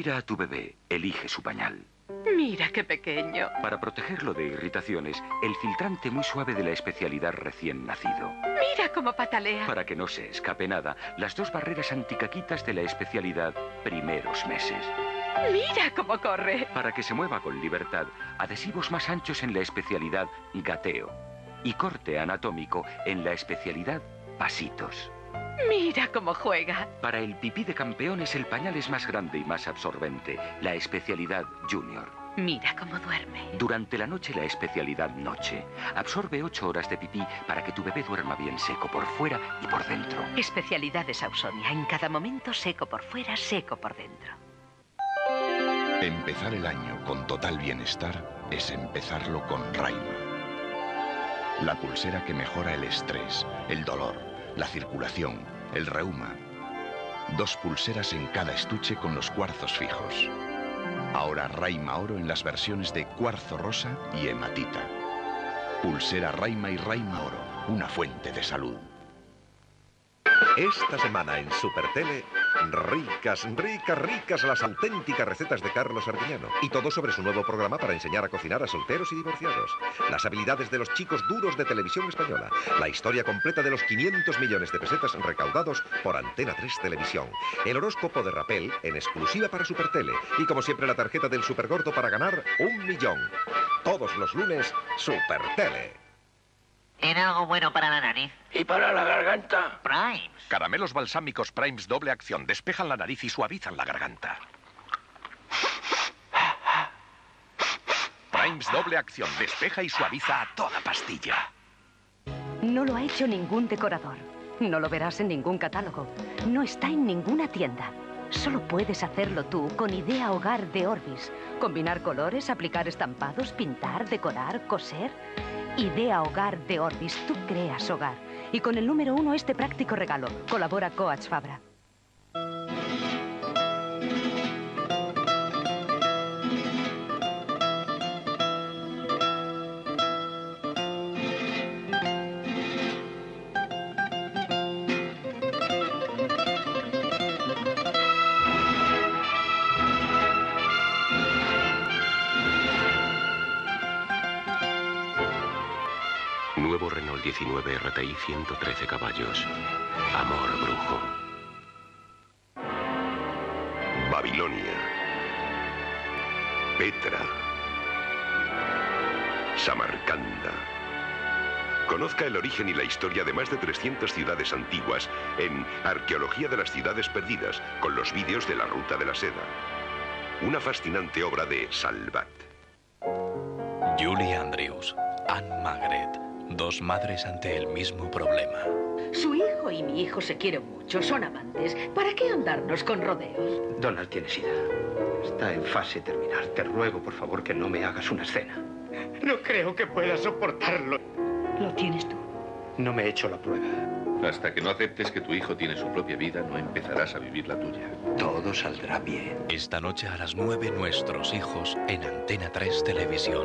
Mira a tu bebé, elige su pañal. Mira qué pequeño. Para protegerlo de irritaciones, el filtrante muy suave de la especialidad recién nacido. Mira cómo patalea. Para que no se escape nada, las 2 barreras anticaquitas de la especialidad primeros meses. Mira cómo corre. Para que se mueva con libertad, adhesivos más anchos en la especialidad gateo y corte anatómico en la especialidad pasitos. Mira cómo juega. Para el pipí de campeones el pañal es más grande y más absorbente, la especialidad junior. Mira cómo duerme. Durante la noche la especialidad noche. Absorbe 8 horas de pipí para que tu bebé duerma bien seco por fuera y por dentro. Especialidades Ausonia. En cada momento seco por fuera, seco por dentro. Empezar el año con total bienestar es empezarlo con Raima. La pulsera que mejora el estrés, el dolor, la circulación, el reuma. 2 pulseras en cada estuche con los cuarzos fijos. Ahora Raima Oro en las versiones de cuarzo rosa y hematita. Pulsera Raima y Raima Oro, una fuente de salud. Esta semana en Supertele, ricas las auténticas recetas de Carlos Arguiñano. Y todo sobre su nuevo programa para enseñar a cocinar a solteros y divorciados. Las habilidades de los chicos duros de Televisión Española. La historia completa de los 500 millones de pesetas recaudados por Antena 3 Televisión. El horóscopo de Rapel en exclusiva para Supertele. Y como siempre la tarjeta del Supergordo para ganar 1 millón. Todos los lunes, Supertele. ¿Tiene algo bueno para la nariz? ¿Y para la garganta? Primes. Caramelos balsámicos Primes doble acción. Despejan la nariz y suavizan la garganta. Primes doble acción. Despeja y suaviza a toda pastilla. No lo ha hecho ningún decorador. No lo verás en ningún catálogo. No está en ninguna tienda. Solo puedes hacerlo tú con Idea Hogar de Orbis. Combinar colores, aplicar estampados, pintar, decorar, coser. Idea Hogar de Orbis. Tú creas hogar. Y con el número 1 este práctico regalo. Colabora Coats Fabra. Nuevo Renault 19 RTI 113 caballos. Amor brujo. Babilonia. Petra. Samarcanda. Conozca el origen y la historia de más de 300 ciudades antiguas en Arqueología de las Ciudades Perdidas, con los vídeos de la Ruta de la Seda. Una fascinante obra de Salvat. Julie Andrews, Anne Magret. 2 madres ante el mismo problema. Su hijo y mi hijo se quieren mucho, son amantes. ¿Para qué andarnos con rodeos? Donald tiene sida. Está en fase terminal. Te ruego, por favor, que no me hagas una escena. No creo que pueda soportarlo. ¿Lo tienes tú? No me he hecho la prueba. Hasta que no aceptes que tu hijo tiene su propia vida, no empezarás a vivir la tuya. Todo saldrá bien. Esta noche a las 9, Nuestros hijos en Antena 3 Televisión.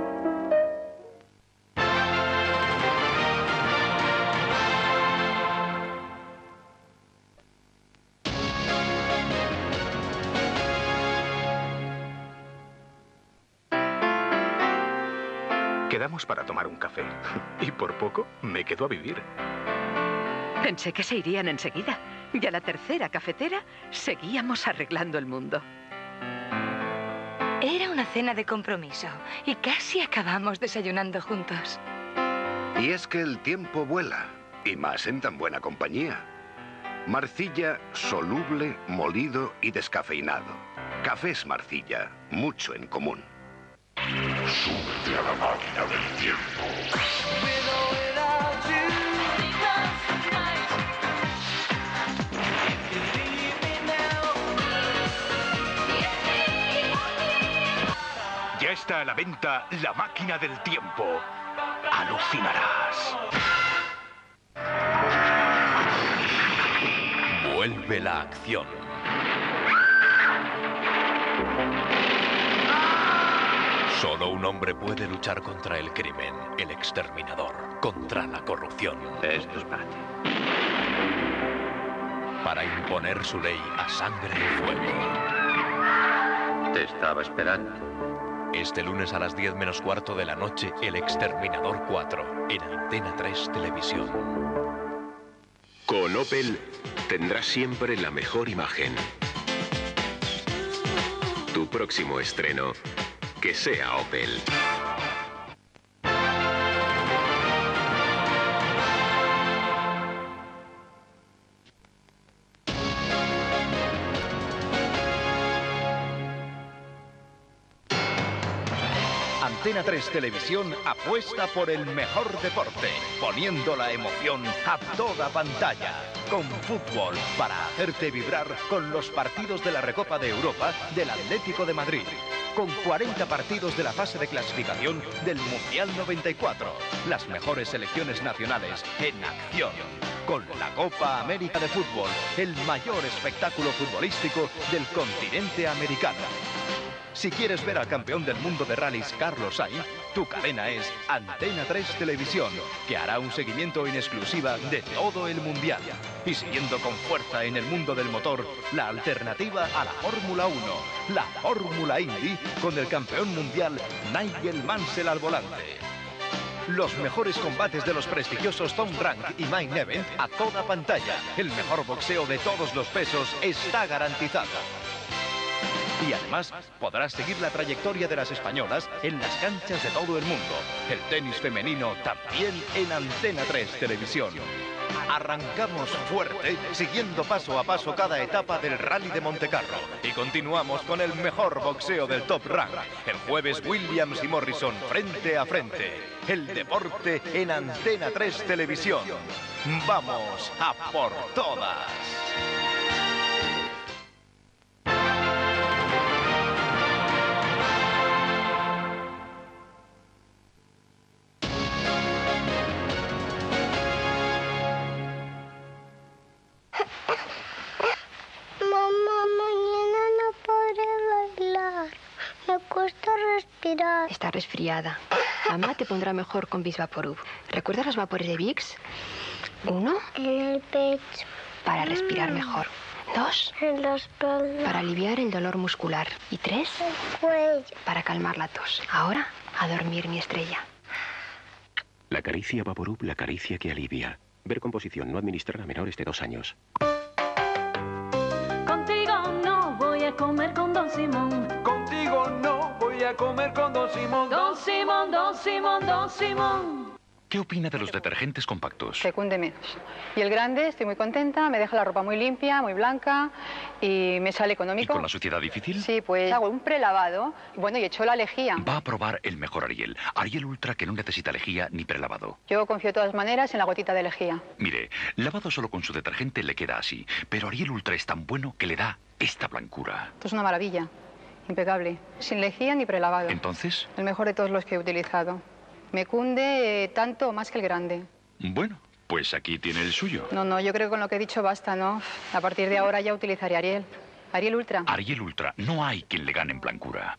Quedamos para tomar un café. Y por poco me quedo a vivir. Pensé que se irían enseguida. Y a la tercera cafetera seguíamos arreglando el mundo. Era una cena de compromiso y casi acabamos desayunando juntos. Y es que el tiempo vuela, y más en tan buena compañía. Marcilla, soluble, molido y descafeinado. Cafés Marcilla, mucho en común. Súbete a la máquina del tiempo. Ya está a la venta la máquina del tiempo. Alucinarás. Vuelve la acción. Solo un hombre puede luchar contra el crimen, el exterminador, contra la corrupción. Esto es para ti. Para imponer su ley a sangre y fuego. Te estaba esperando. Este lunes a las 10 menos cuarto de la noche, El Exterminador 4, en Antena 3 Televisión. Con Opel tendrás siempre la mejor imagen. Tu próximo estreno, que sea Opel. Antena 3 Televisión apuesta por el mejor deporte, poniendo la emoción a toda pantalla. Con fútbol, para hacerte vibrar con los partidos de la Recopa de Europa del Atlético de Madrid. Con 40 partidos de la fase de clasificación del Mundial 94. Las mejores selecciones nacionales en acción. Con la Copa América de Fútbol, el mayor espectáculo futbolístico del continente americano. Si quieres ver al campeón del mundo de rallies, Carlos Sainz, tu cadena es Antena 3 Televisión, que hará un seguimiento en exclusiva de todo el Mundial. Y siguiendo con fuerza en el mundo del motor, la alternativa a la Fórmula 1, la Fórmula Indy, con el campeón mundial Nigel Mansell al volante. Los mejores combates de los prestigiosos Top Rank y Main Event a toda pantalla. El mejor boxeo de todos los pesos está garantizado. Y además podrás seguir la trayectoria de las españolas en las canchas de todo el mundo. El tenis femenino también en Antena 3 Televisión. Arrancamos fuerte, siguiendo paso a paso cada etapa del Rally de Montecarlo. Y continuamos con el mejor boxeo del Top Rank. El jueves, Williams y Morrison frente a frente. El deporte en Antena 3 Televisión. ¡Vamos a por todas! Está resfriada. Mamá te pondrá mejor con Bisvaporub. ¿Recuerdas los vapores de Vicks? 1. En el pecho. Para respirar mejor. 2. En la espalda. Para aliviar el dolor muscular. Y 3. El cuello. Para calmar la tos. Ahora, a dormir, mi estrella. La caricia Vaporub, la caricia que alivia. Ver composición, no administrar a menores de 2 años. Contigo no voy a comer con Don Simón. Contigo no voy a comer con Don Simón. Don Simón, Don Simón, Don Simón. ¿Qué opina de los detergentes compactos? Se cunde menos. Y el grande, estoy muy contenta, me deja la ropa muy limpia, muy blanca y me sale económico. ¿Y con la suciedad difícil? Sí, pues hago un prelavado, bueno, y echo la lejía. Va a probar el mejor Ariel. Ariel Ultra, que no necesita lejía ni prelavado. Yo confío de todas maneras en la gotita de lejía. Mire, lavado solo con su detergente le queda así, pero Ariel Ultra es tan bueno que le da esta blancura. Esto es una maravilla, impecable, sin lejía ni prelavado. ¿Entonces? El mejor de todos los que he utilizado. Me cunde tanto o más que el grande. Bueno, pues aquí tiene el suyo. No, yo creo que con lo que he dicho basta, ¿no? A partir de ahora ya utilizaré Ariel. Ariel Ultra. Ariel Ultra. No hay quien le gane en blancura.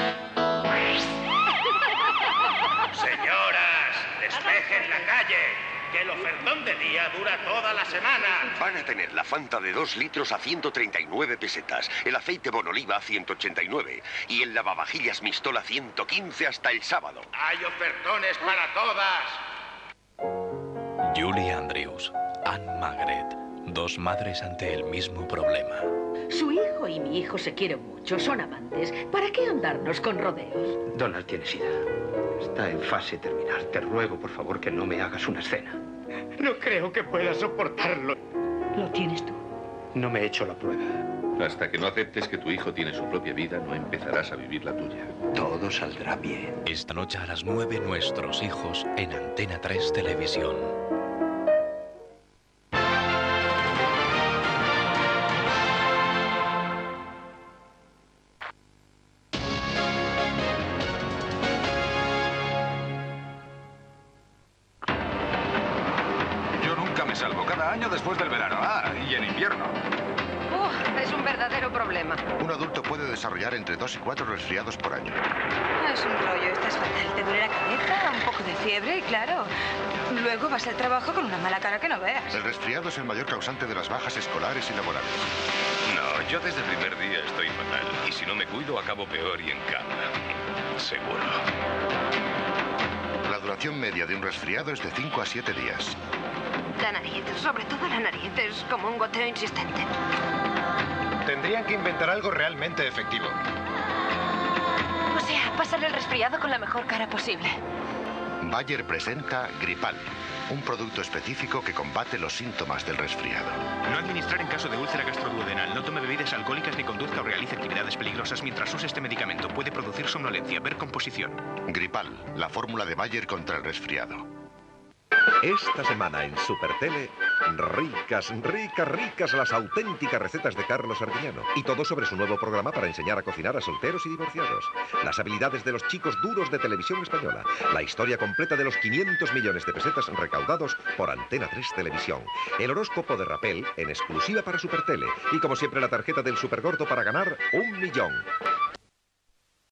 Señoras, despejen la calle. Que el ofertón de día dura toda la semana. Van a tener la Fanta de 2 litros a 139 pesetas, el aceite Bonoliva a 189 y el lavavajillas Mistol a 115 hasta el sábado. Hay ofertones para todas. Julie Andrews, Anne Magret, dos madres ante el mismo problema. Su hijo y mi hijo se quieren mucho, son amantes. ¿Para qué andarnos con rodeos? Donald tiene sida. Está en fase terminal. Te ruego, por favor, que no me hagas una escena. No creo que pueda soportarlo. ¿Lo tienes tú? No me he hecho la prueba. Hasta que no aceptes que tu hijo tiene su propia vida, no empezarás a vivir la tuya. Todo saldrá bien. Esta noche a las 9, Nuestros hijos en Antena 3 Televisión. Yo nunca me salvo. Cada año después del verano. Ah, y en invierno. Es un verdadero problema. Un adulto puede desarrollar entre 2 y 4 resfriados por año. Es un rollo, estás fatal. Te duele la cabeza, un poco de fiebre y claro, luego vas al trabajo con una mala cara que no veas. El resfriado es el mayor causante de las bajas escolares y laborales. No, yo desde el primer día estoy fatal. Y si no me cuido, acabo peor y en cama. Seguro. La duración media de un resfriado es de 5 a 7 días. La nariz, sobre todo la nariz, es como un goteo insistente. Tendrían que inventar algo realmente efectivo. O sea, pasar el resfriado con la mejor cara posible. Bayer presenta Gripal, un producto específico que combate los síntomas del resfriado. No administrar en caso de úlcera gastroduodenal. No tome bebidas alcohólicas ni conduzca o realice actividades peligrosas mientras use este medicamento. Puede producir somnolencia. Ver composición. Gripal, la fórmula de Bayer contra el resfriado. Esta semana en Supertele, ricas las auténticas recetas de Carlos Arguiñano. Y todo sobre su nuevo programa para enseñar a cocinar a solteros y divorciados. Las habilidades de los chicos duros de Televisión Española. La historia completa de los 500 millones de pesetas recaudados por Antena 3 Televisión. El horóscopo de Rapel en exclusiva para Supertele. Y como siempre la tarjeta del Supergordo para ganar 1 millón.